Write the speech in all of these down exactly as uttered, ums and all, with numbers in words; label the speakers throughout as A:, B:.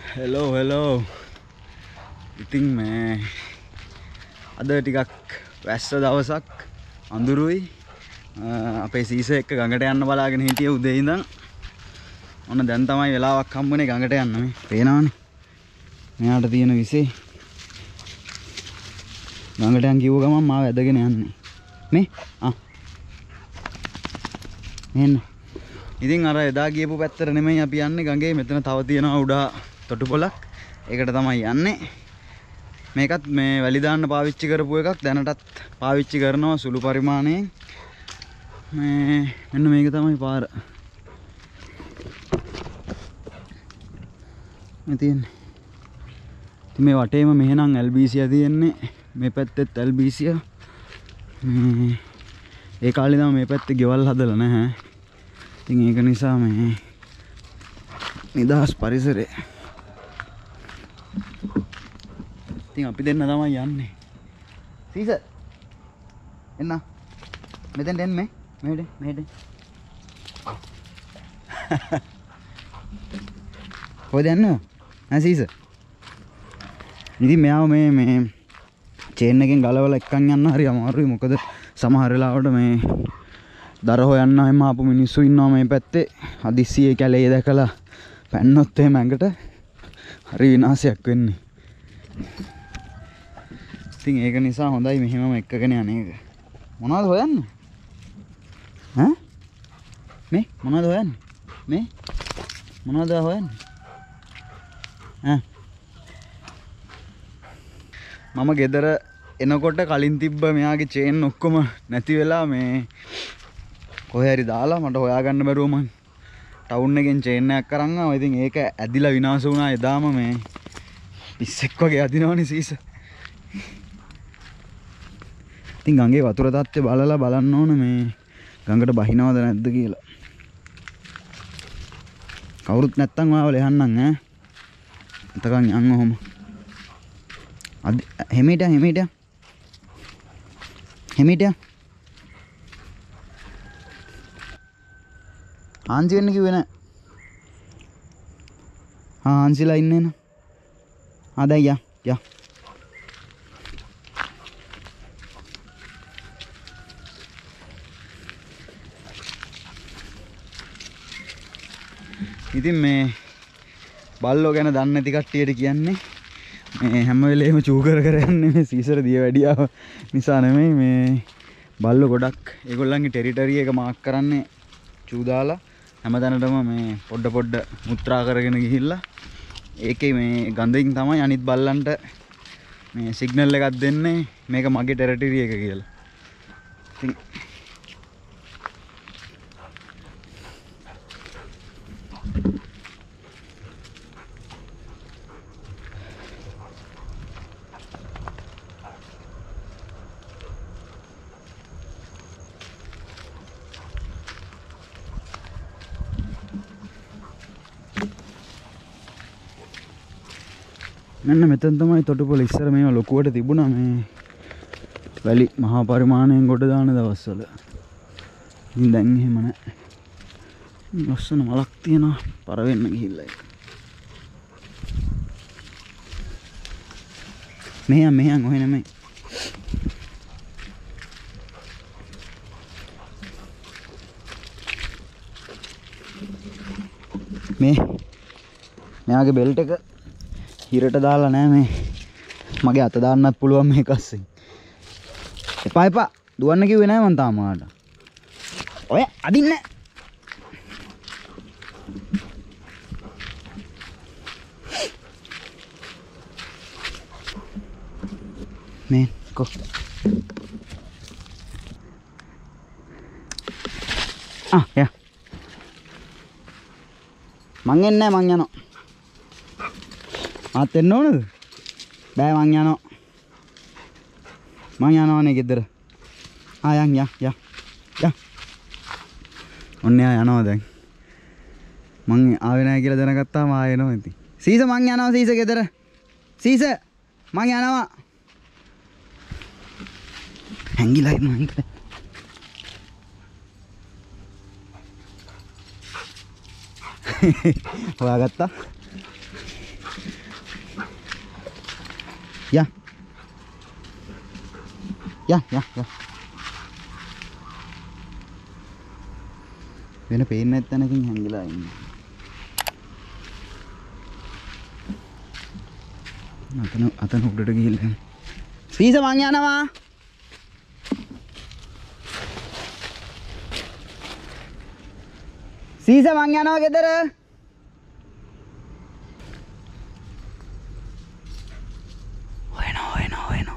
A: hello hello ඉතින් මේ අද ටිකක් වැස්ස දවසක් අඳුරුයි අපේ සීස එක්ක ගඟට යන්න බලාගෙන හිටියේ උදේ ඉඳන් ඔන්න දැන් තමයි වෙලාවක් හම්බුනේ ගඟට යන්න මේ පේනවනේ මෙයාට තියෙන විසේ ගඟට යන් කිව්ව ගමන් මාව ඇදගෙන යන්නේ මේ ආ මෙන්න ඉතින් අර එදා ගියපු පැත්තට නෙමෙයි අපි යන්නේ ගඟේ මෙතන තව තියෙනවා උඩා තොටුපොලක් ඒකට තමයි යන්නේ මේකත් මේ වැලි දාන්න පාවිච්චි කරපු එකක් දැනටත් පාවිච්චි කරනවා සුළු පරිමාණයෙන් මේ මෙන්න මේක තමයි පාර මේ තියෙන්නේ ඉතින් මේ වටේම මෙහෙනම් එල්බීසියා තියෙන්නේ මේ පැත්තෙත් එල්බීසියා මේ ඒ කාලේ නම් මේ පැත්තේ ගෙවල් හදලා නැහැ ඉතින් ඒක නිසා මේ නිදහස් පරිසරය ඉතින් අපි දෙන්න තමයි යන්නේ සීස එන්න මෙතෙන්ට එන්න මේ මෙහෙට මෙහෙට කොහෙද යන්නේ ඈ සීස ඉතින් මෙයාව මේ මේ චේන් එකෙන් ගලවලා එක්කන් යන්න හරි අමාරුයි මොකද සමහර වෙලාවට මේ දර හොයන්න එහෙම ආපු මිනිස්සු ඉන්නවා මේ පැත්තේ හදිස්සියේ කැලේ දැකලා පැන්නොත් එහෙම ඇඟට හරි විනාශයක් වෙන්නේ ඉතින් ඒක නිසා හොඳයි මෙහෙමම එක්කගෙන යන එක මොනවද හොයන්නේ ඈ මේ මොනවද හොයන්නේ මේ මොනවද හොයන්නේ ඈ මම ගෙදර එනකොට කලින් තිබ්බ මෙයාගේ චේන් ඔක්කොම නැති වෙලා මේ කොහේ හරි දාලා මට හොයාගන්න බැරුව මං ටවුන් එකෙන් චේන් එකක් අරන් ආවා. ඉතින් ඒක ඇදිලා විනාශ වුණා එදාම මේ පිස්සෙක් වගේ අදිනවනේ සීස. ඉතින් ගඟේ වතුර තත්ත්වය බලලා බලන්න ඕන මේ ගඟට බහිනවද නැද්ද කියලා. කවුරුත් නැත්තම් ඔයාව ලෙහන්නම් ඈ. එතකන් යන්න ඔහොම. අද හැමීට හැමීට හැමීට ආන්සි වෙන්න කිව්වේ නෑ. ආ ආන්සිලා ඉන්නේ නේ. ආ දැන් යා යා. ඉතින් මේ බල්ලෝ ගැන දන්නේ නැති කට්ටියට කියන්නේ මේ හැම වෙලේම චූ කර කර යන්නේ මේ සීසර දිය වැඩියාව නිසා නෙමෙයි මේ බල්ලෝ ගොඩක් ඒගොල්ලන්ගේ ටෙරිටරි එක මාක් කරන්නේ චූ දාලා හැමතැනටම මේ පොඩ පොඩ මුත්‍රා කරගෙන ගිහිල්ලා ඒකේ මේ ගඳින් තමයි අනිත් බල්ලන්ට මේ සිග්නල් එකක් දෙන්නේ මේක මගේ ටෙරිටරි එක කියලා. ඉතින් මෙන්න මෙතන තමයි තොටුපොළ ඉස්සර මේවා ලොකුවට තිබුණා මේ වැලි මහා පරිමාණයෙන් ගොඩ දාන දවස්වල. ඉතින් දැන් එහෙම නැහැ. ලස්සන මලක් තියෙනවා පර වෙන්න ගිහිල්ලා ඒක. මෙහා මෙහා ඔහෙ නෙමෙයි. මේ මෙයාගේ බෙල්ට් එක හිරට දාලා නෑ මේ මගේ අත දාන්නත් පුළුවන් මේක අස්සෙන් එපා එපා දුවන්න කිව්වේ නෑ මං තාම ඔයාලට ඔය අදින්න මේ කො ආ යා මං එන්නේ නෑ මං යනවා ආත් එන්න ඕනද? බෑ මං යනවා. මං යනවානේ ගෙදර. ආ යන් යා යා. යා. ඔන්න යා යනවා දැන්. මං ආවේ නැහැ කියලා දැනගත්තාම ආයෙ එනවා ඉතින්. සීස මං යනවා සීස ගෙදර. සීස මං යනවා. හැංගිලා ඉන්නවා හැංගිලා. හොයාගත්තා. යන් යන් යන්. වෙන පේන්නේ නැත්නම්කින් හැංගිලා ඉන්නේ. අතන අතන උඩට ගිහිල්ලා. සීස මං යනවා. සීස මං යනවා ගෙදර. හොයනවා හොයනවා හොයනවා.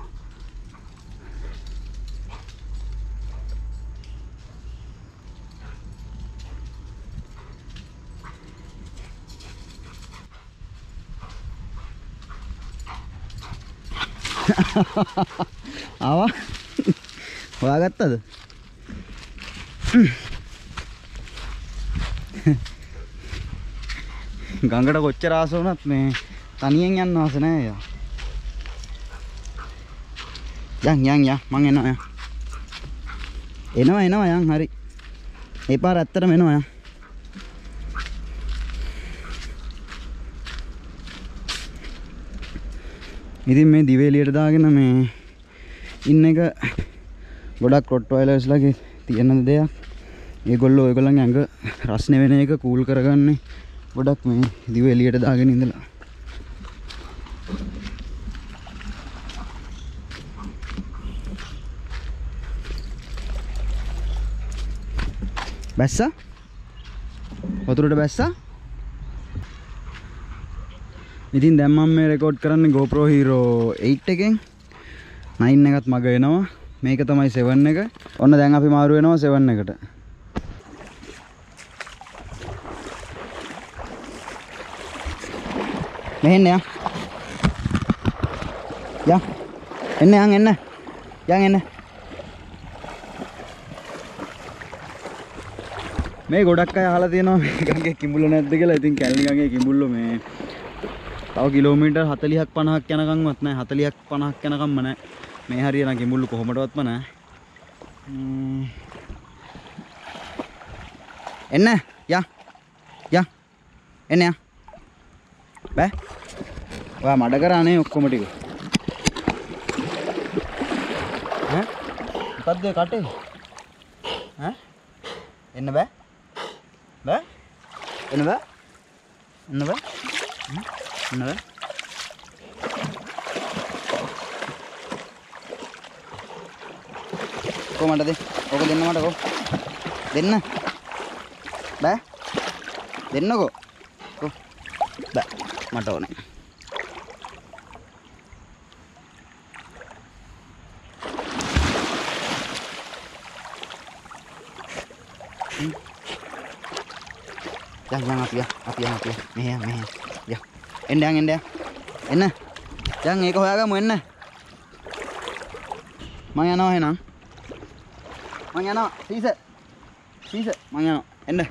A: ආවා හොයාගත්තද? ගඟට කොච්චර ආස වුණත් මේ තනියෙන් යන්න ආස නෑ යා. යන් යන් යන් මං එනවා යන්. එනවා එනවා යන් හරි. ඒ පාර ඇත්තටම එනවා යන්. ඉතින් මේ දිවේලියට දාගෙන මේ ඉන්න එක ගොඩක් රොට්වයිලර්ස්ලාගේ තියෙන දෙයක්. ඒගොල්ලෝ ඒගොල්ලන්ගේ ඇඟ රස්නේ වෙන එක කූල් කරගන්නේ ගොඩක් මේ දිවේලියට දාගෙන ඉඳලා. බැස්සා? වතුරට බැස්සා? ඉතින් දැන් මම මේ රෙකෝඩ් කරන්නේ GoPro Hero eight එකෙන්. nine එකත් මග එනවා. මේක තමයි seven එක. ඔන්න දැන් අපි මාරු වෙනවා seven එකට. මෙහෙන්න යන්. යන්. එන්න යන් එන්න. යන් එන්න. මේ ගොඩක් අය අහලා තියෙනවා මේ ගඟේ කිඹුල්ල නැද්ද කියලා. ඉතින් කැලණි ගඟේ කිඹුල්ල මේ තව කිලෝමීටර් forty fifty යනකම්වත් නැහැ. forty fifty යනකම්ම නැහැ. මේ හරිය නම් කිඹුල්ල කොහොමඩවත්ම නැහැ. එන්න යන්. යන්. එන්න යන්. බෑ. ඔයා මඩ කරානේ ඔක්කොම ටික. ඈ? මොකද්ද ඒ කටේ? ඈ? එන්න බෑ. බෑ? එන්න බෑ? එන්න බෑ? එන්න බෑ? කොහමද දෙ? ඔක දෙන්න මට කො. දෙන්න. බෑ? දෙන්නකෝ. කො. බෑ. මට ඕනේ. යන් යන් අපි අපි අපි මෙහෙ මෙහෙ යා එන්න යන් එන්න එන්න යන් ඒක හොයාගමු එන්න මං යනවා එහෙනම් මං යනවා සීස සීස මං යනවා එන්න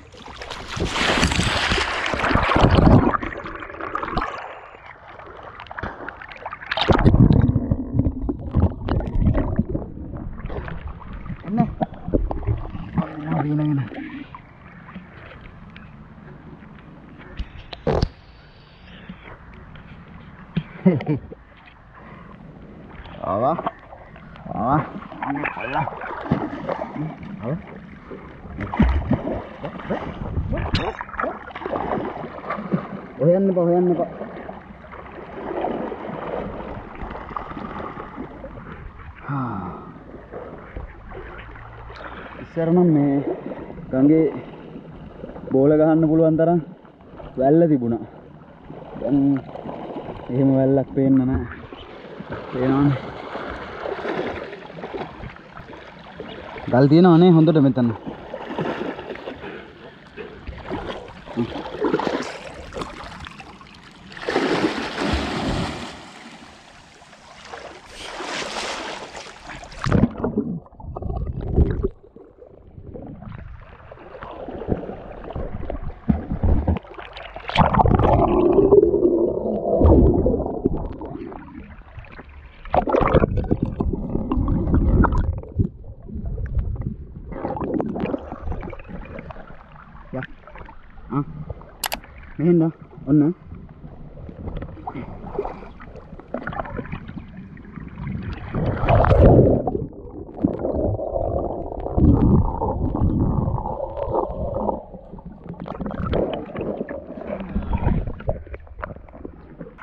A: Apa? Apa? Ini pala. Apa? Hoyan nih Pak, hoyan nih Pak. ඉස්සර නම් මේ ගඟේ බෝල ගහන්න පුළුවන් තරම් වැල්ල තිබුණා. දැන් එහෙම වැල්ලක් පේන්න නැහැ. පේනවනේ. ගල් තියෙනවනේ හොඳට මෙතන. Mehin dah, ona.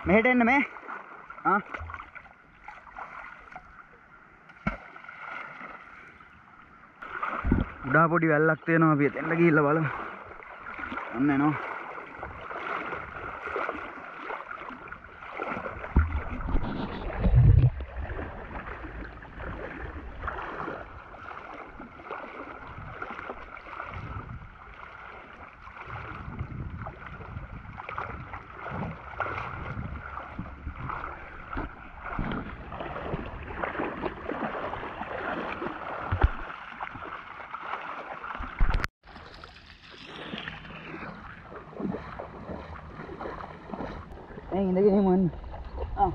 A: මෙහෙට එන්න මේ. ආ. උඩා පොඩි වැල්ලක් තියෙනවා අපි එතෙන්ට ගිහිල්ලා බලමු. අන්න එනවා. Eh, ini lagi mana? Ah,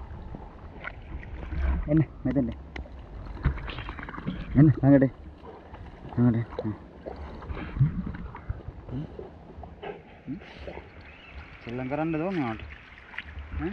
A: ini, macam ni. Ini, angkat deh, angkat deh. Srilanka randa dong nggak? Hah?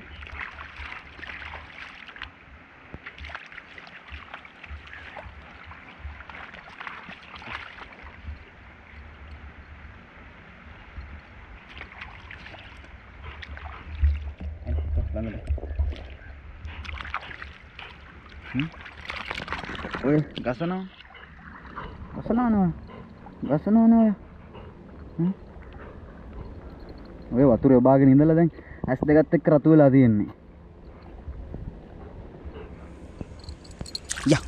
A: Hmm? Oi, gasana. Gasana no. Gasana no. Hmm? ඔය වතුරේ ඔබාගෙන ඉඳලා දැන් ඇස් දෙකත් එක්ක රතු වෙලා තියෙන්නේ. යා.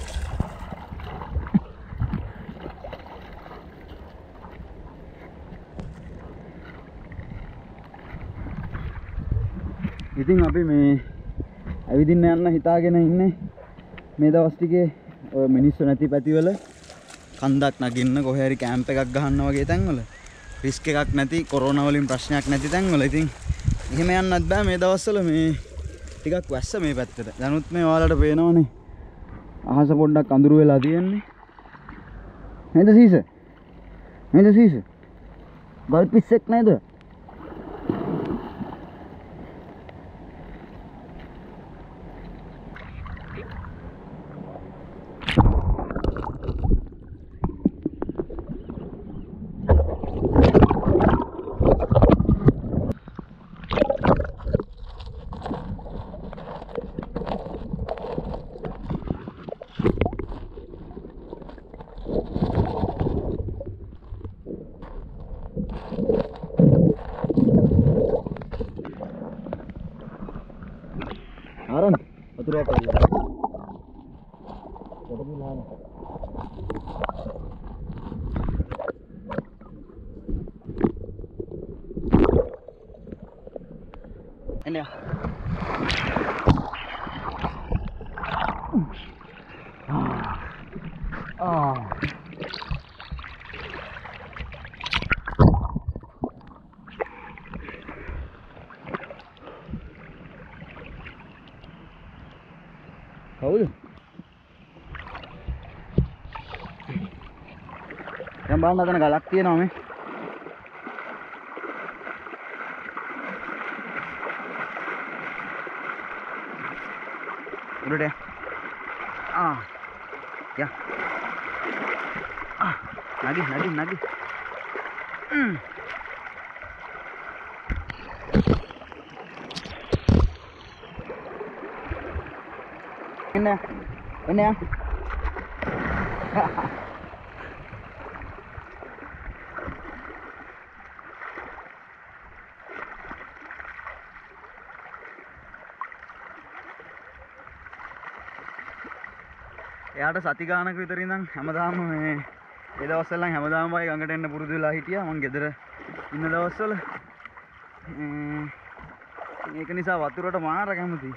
A: ඉතින් අපි මේ ඇවිදින්න යන්න හිතාගෙන ඉන්නේ මේ දවස් ටිකේ ඔය මිනිස්සු නැති පැතිවල කන්දක් නගින්න කොහේ හරි කැම්ප් එකක් ගහන්න වගේ තැන්වල රිස්ක් එකක් නැති කොරෝනා වලින් ප්‍රශ්නයක් නැති තැන්වල ඉතින් එහෙම යන්නත් බෑ මේ දවස්වල මේ ටිකක් වැස්ස මේ පැත්තට. දැනුත් මේ ඔයාලට පේනවනේ අහස පොඩ්ඩක් අඳුරු වෙලා තියෙන්නේ. නේද සීස? නේද සීස? ගල් පිස්සෙක් නේද? Aran, betul apa ini? Jadi gimana? Ini ya. Ah. Kau yang bahan datang galak tiya na me. Udah deh. Ah, ya. Ah, lagi, lagi, lagi. Hmm. Ini, ini ya. එයාට සති ගානක විතර ඉඳන් හැමදාම මේ ඒ දවස්වල නම් හැමදාම වයි ගඟට එන්න පුරුදු වෙලා හිටියා මං ගෙදර ඉන්න දවස්වල මේක නිසා වතුරට මාර කැමතියි.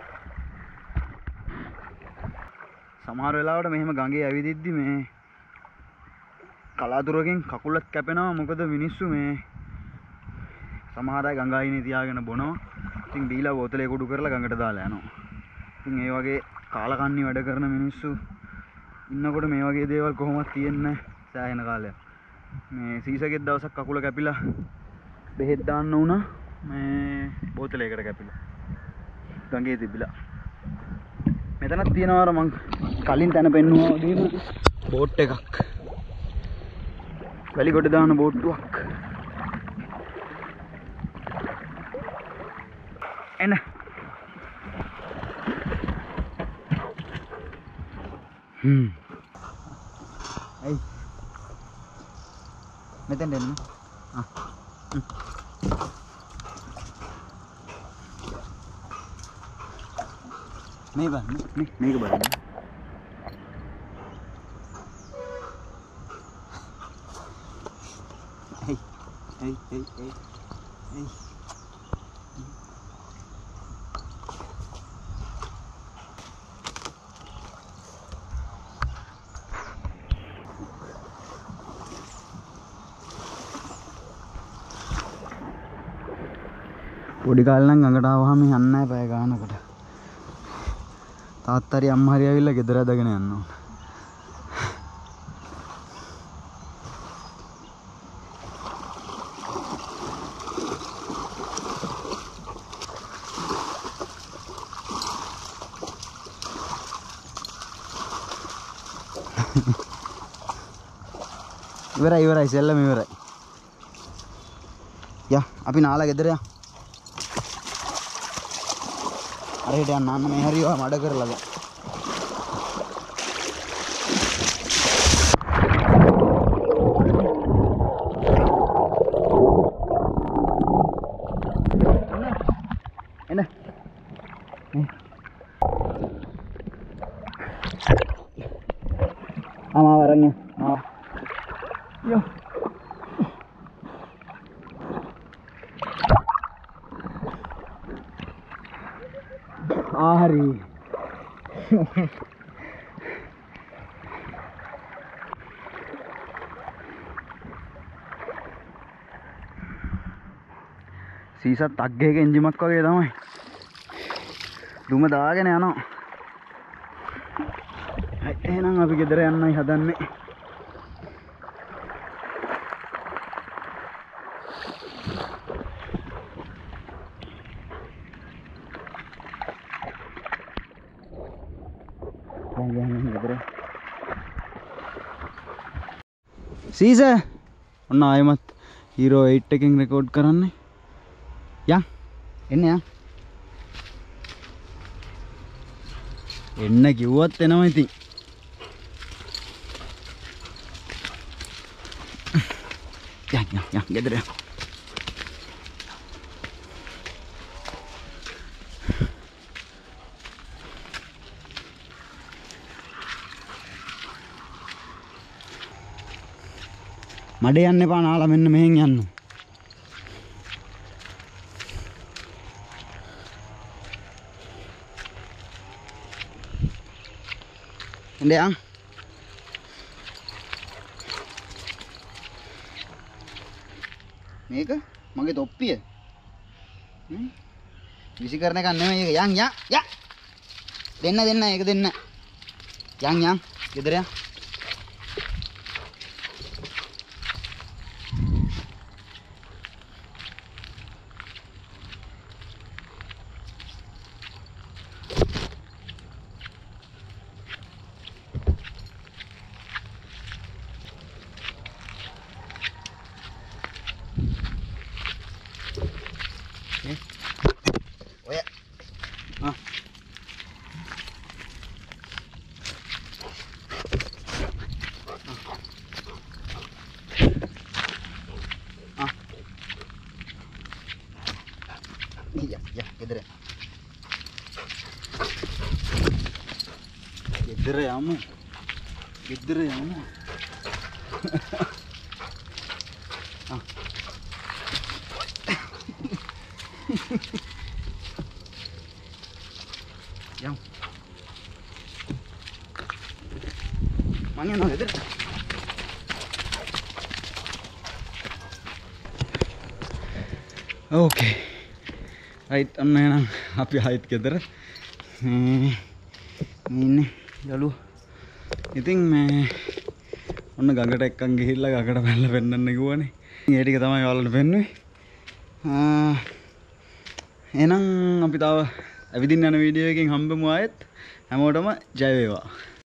A: සමහර වෙලාවට මෙහෙම ගඟේ ඇවිදිද්දි මේ කලාතුරකින් කකුලත් කැපෙනවා. මොකද මිනිස්සු මේ සමහර අය ගඟ අයිනේ තියාගෙන බොනවා. ඉතින් බීලා බෝතලේ කුඩු කරලා ගඟට දාලා යනවා. ඉතින් ඒ වගේ කාලකන්ණි වැඩ කරන මිනිස්සු ඉන්නකොට මේ වගේ දේවල් කොහොමද තියෙන්නේ සෑහෙන කාලයක්. මේ සීසගෙත් දවසක් කකුල කැපිලා බෙහෙත් දාන්න වුණා. මේ බෝතලයකට කැපිලා ගඟේ තිබිලා. මෙතනක් තියෙනවා අර මං කලින් තැන පෙන්නුවා වගේම බෝට් එකක්. වැලි කොට දාන බෝට්ටුවක්. එන්න. හ්ම්. අයි. මෙතෙන් දෙන්න. ආ. මේ බලන්න. මේ මේක බලන්න. Hey, hey, hey, hey, hey. පොඩි කාලේ නම් අඟට ආවහම යන්නේ නැහැ පැය ගානකට. තාත්තා හරි අම්මා හරි ඇවිල්ලා ගෙදර ඇදගෙන යන්න ඕන. ඉවරයි ඉවරයි සෙල්ලම ඉවරයි. යා අපි නාලා ගෙදර යමු. අර හිට යන්න අන්න මේ හරියව මඩ කරලා දැන්. එන්න. ආ වරන් යා. ආ. යෝ. ආහරි. සීසත් අග්ගයක එන්ජිමක් වගේ තමයි. දුම දාගෙන යනවා. එහෙනම් අපි ගෙදර යන්නයි හදන්නේ. සීස ඔන්න ආයෙමත් හීරෝ එයිට් එකෙන් රෙකෝඩ් කරන්නේ. යන් එන්න යන්. එන්න කිව්වත් එනවා ඉතින්. යන් යන් යන් ගෙදර යන්. මඩ යන්න එපා නාලා මෙන්න මෙහෙන් යන්න. එන්න යන්. මේක මගේ තොප්පිය. හ්ම්. විසි කරන එක නෙමෙයි ඒක. යන් යන් යන්. දෙන්න දෙන්න ඒක දෙන්න. යන් යන් ගෙදර යන්. Ya, ya, ගෙදර. ගෙදර යමු. ගෙදර යමු. ආ. යමු. මං යනවා ගෙදර. Okay. Right, අන්න එහෙනම් අපි ආයෙත් ගෙදර. මේ ඉන්නේ යලුව. ඉතින් මේ ඔන්න ගඟට එක්කන් ගිහිල්ලා ගඟට පැනලා පෙන්නන්න කිව්වනේ. ඒ ටික තමයි ඔයාලට පෙන්නුවේ. ආ එහෙනම් අපි තව ඇවිදින්න යන වීඩියෝ එකකින් හම්බෙමු ආයෙත්. හැමෝටම ජය වේවා.